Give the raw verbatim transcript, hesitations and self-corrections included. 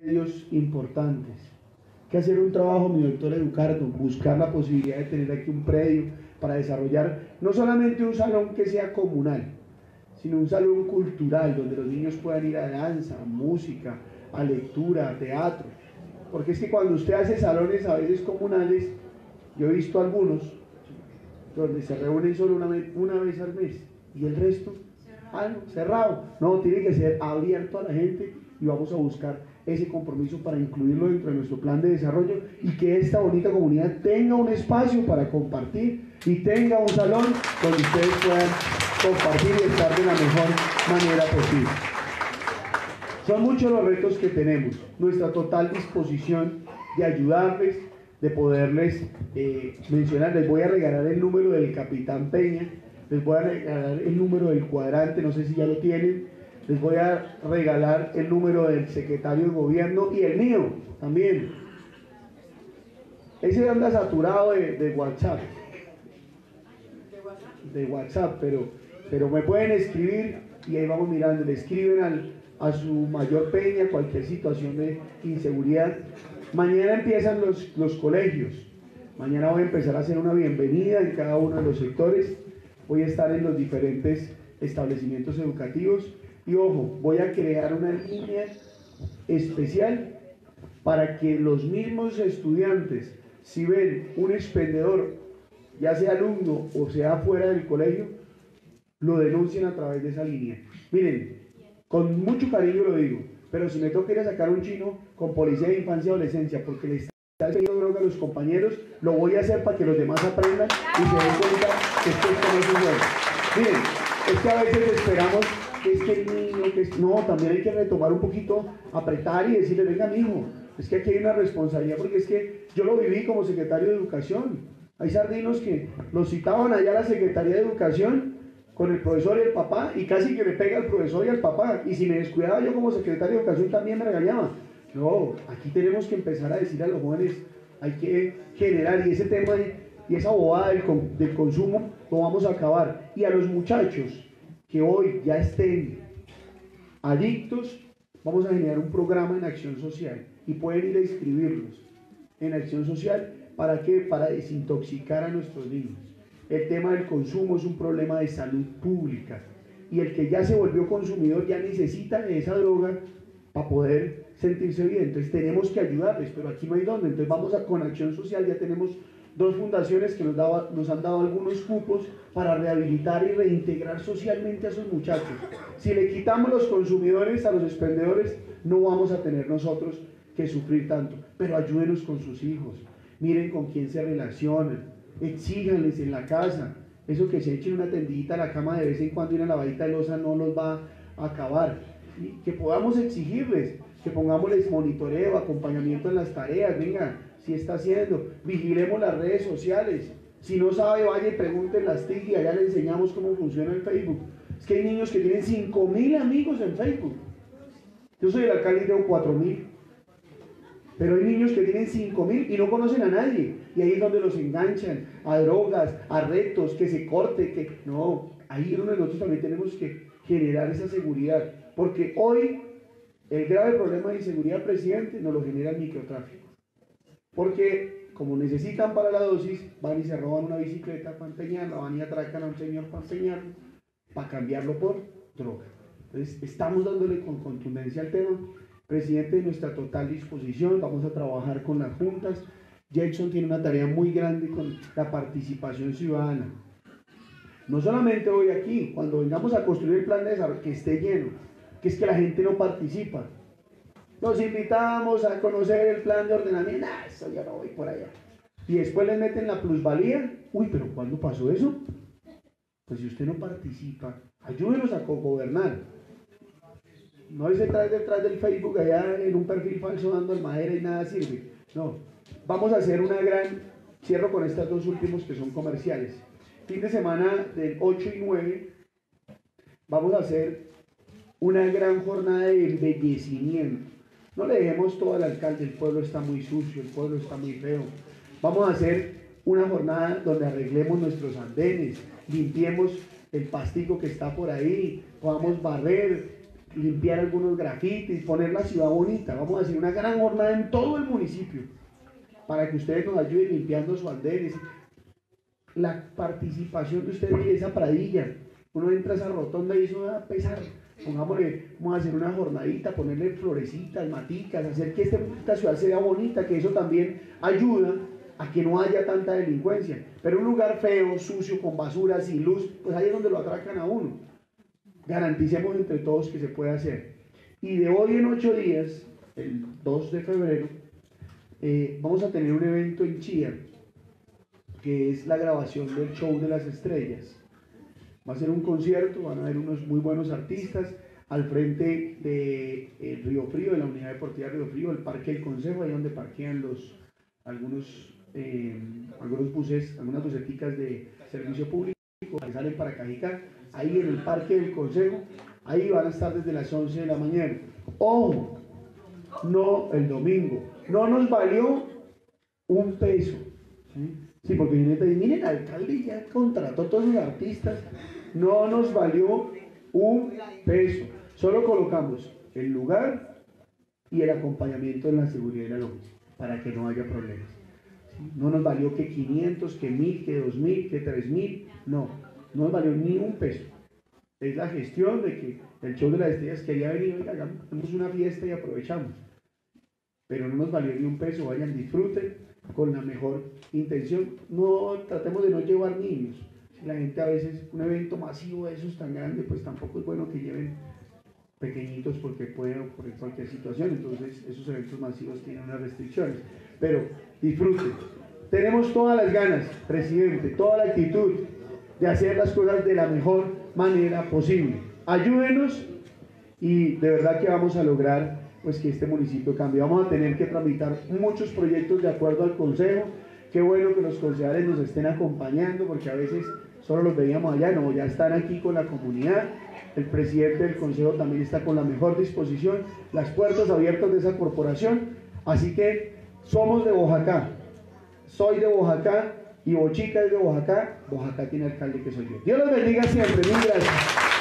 medios importantes. Hay que hacer un trabajo, mi doctor Educardo, buscar la posibilidad de tener aquí un predio para desarrollar no solamente un salón que sea comunal, sino un salón cultural donde los niños puedan ir a danza, a música, a lectura, a teatro. Porque es que cuando usted hace salones a veces comunales, yo he visto algunos donde se reúnen solo una vez, una vez al mes y el resto ah, no, cerrado. No, tiene que ser abierto a la gente y vamos a buscar ese compromiso para incluirlo dentro de nuestro plan de desarrollo y que esta bonita comunidad tenga un espacio para compartir y tenga un salón donde ustedes puedan compartir y estar de la mejor manera posible. Son muchos los retos que tenemos, nuestra total disposición de ayudarles, de poderles eh, mencionar. Les voy a regalar el número del Capitán Peña, les voy a regalar el número del cuadrante, no sé si ya lo tienen, les voy a regalar el número del secretario de gobierno y el mío también. Ese anda saturado de, de WhatsApp, de WhatsApp, pero, pero me pueden escribir y ahí vamos mirando, le escriben al, a su mayor Peña cualquier situación de inseguridad. Mañana empiezan los, los colegios, mañana voy a empezar a hacer una bienvenida en cada uno de los sectores, voy a estar en los diferentes establecimientos educativos y ojo, voy a crear una línea especial para que los mismos estudiantes, si ven un expendedor, ya sea alumno o sea fuera del colegio, lo denuncien a través de esa línea. Miren, con mucho cariño lo digo, pero si me toca ir a sacar un chino con policía de infancia y adolescencia porque le está haciendo droga a los compañeros, lo voy a hacer para que los demás aprendan y se den cuenta que esto no es un juego. Miren, es que a veces esperamos que es que el niño, que es... no, también hay que retomar un poquito, apretar y decirle, venga mijo, es que aquí hay una responsabilidad, porque es que yo lo viví como secretario de Educación. Hay sardinos que los citaban allá a la Secretaría de Educación con el profesor y el papá, y casi que le pega al profesor y al papá, y si me descuidaba yo como secretario de Educación también me regañaba. No, aquí tenemos que empezar a decir a los jóvenes, hay que generar, y ese tema y esa bobada del, del consumo lo vamos a acabar. Y a los muchachos que hoy ya estén adictos, vamos a generar un programa en acción social, y pueden ir a inscribirlos en acción social, ¿para qué? Para desintoxicar a nuestros niños. El tema del consumo es un problema de salud pública y el que ya se volvió consumidor ya necesita de esa droga para poder sentirse bien. Entonces tenemos que ayudarles, pero aquí no hay dónde. Entonces vamos a con acción social, ya tenemos dos fundaciones que nos, daba, nos han dado algunos cupos para rehabilitar y reintegrar socialmente a esos muchachos. Si le quitamos los consumidores a los expendedores, no vamos a tener nosotros que sufrir tanto, pero ayúdenos con sus hijos, miren con quién se relacionan, exíganles en la casa, eso que se echen una tendidita a la cama de vez en cuando y una lavadita de loza no los va a acabar, y que podamos exigirles, que pongámosles monitoreo, acompañamiento en las tareas, venga, si está haciendo, vigilemos las redes sociales, si no sabe vaya y pregunte en las T I C y allá le enseñamos cómo funciona el Facebook. Es que hay niños que tienen cinco mil amigos en Facebook, yo soy el alcalde y tengo cuatro mil. Pero hay niños que tienen cinco mil y no conocen a nadie. Y ahí es donde los enganchan a drogas, a retos, que se corte, que... No, ahí es donde nosotros también tenemos que generar esa seguridad. Porque hoy el grave problema de inseguridad, presidente, nos lo genera el microtráfico. Porque como necesitan para la dosis, van y se roban una bicicleta para empeñarla, van y atracan a un señor para empeñarlo, para cambiarlo por droga. Entonces estamos dándole con contundencia al tema. Presidente, de nuestra total disposición, vamos a trabajar con las juntas. Jackson tiene una tarea muy grande con la participación ciudadana. No solamente hoy aquí, cuando vengamos a construir el plan de desarrollo, que esté lleno, que es que la gente no participa. Los invitamos a conocer el plan de ordenamiento, ah, eso ya no voy por allá. Y después les meten la plusvalía, uy, pero ¿cuándo pasó eso? Pues si usted no participa, ayúdenos a cogobernar. No es detrás, detrás del Facebook allá en un perfil falso dando madera y nada sirve. No, vamos a hacer una gran, cierro con estas dos últimos que son comerciales. Fin de semana del ocho y nueve vamos a hacer una gran jornada de embellecimiento. No le dejemos todo al alcalde, el pueblo está muy sucio, el pueblo está muy feo. Vamos a hacer una jornada donde arreglemos nuestros andenes, limpiemos el pastico que está por ahí, podamos barrer, limpiar algunos grafitis, poner la ciudad bonita. Vamos a hacer una gran jornada en todo el municipio para que ustedes nos ayuden limpiando sus andenes. La participación de ustedes en esa pradilla, uno entra a esa rotonda y eso va a pesar. Pongámosle, vamos a hacer una jornadita, ponerle florecitas, maticas, hacer que esta ciudad sea bonita, que eso también ayuda a que no haya tanta delincuencia. Pero un lugar feo, sucio, con basura, sin luz, pues ahí es donde lo atracan a uno. Garanticemos entre todos que se puede hacer. Y de hoy en ocho días, el dos de febrero, eh, vamos a tener un evento en Chía, que es la grabación del show de las estrellas. Va a ser un concierto, van a haber unos muy buenos artistas al frente de eh, Río Frío, de la Unidad Deportiva Río Frío, el Parque del Consejo, ahí donde parquean los, algunos, eh, algunos buses, algunas buseticas de servicio público que salen para Cajicá, ahí en el Parque del Consejo, ahí van a estar desde las once de la mañana. ¡Ojo! No el domingo, no nos valió un peso. ¿Sí? Sí, porque viene y miren, el alcalde ya contrató a todos los artistas, no nos valió un peso, solo colocamos el lugar y el acompañamiento en la seguridad y la logística, para que no haya problemas. ¿Sí? No nos valió que quinientos, que mil, que dos mil, que tres mil, no, no nos valió ni un peso. Es la gestión de que el show de las estrellas quería venir, oiga, hagamos una fiesta y aprovechamos. Pero no nos valió ni un peso, vayan, disfruten con la mejor intención. No tratemos de no llevar niños. La gente a veces, un evento masivo de esos tan grande, pues tampoco es bueno que lleven pequeñitos porque puede ocurrir cualquier situación. Entonces esos eventos masivos tienen unas restricciones. Pero disfruten. Tenemos todas las ganas, presidente, toda la actitud de hacer las cosas de la mejor manera posible. Ayúdenos y de verdad que vamos a lograr pues que este municipio cambie. Vamos a tener que tramitar muchos proyectos de acuerdo al consejo. Qué bueno que los concejales nos estén acompañando, porque a veces solo los veíamos allá, no, ya están aquí con la comunidad. El presidente del consejo también está con la mejor disposición, las puertas abiertas de esa corporación. Así que somos de Boyacá, soy de Boyacá y Bochica es de Boyacá. Boyacá tiene alcalde que soy yo. Dios los bendiga siempre, mil gracias.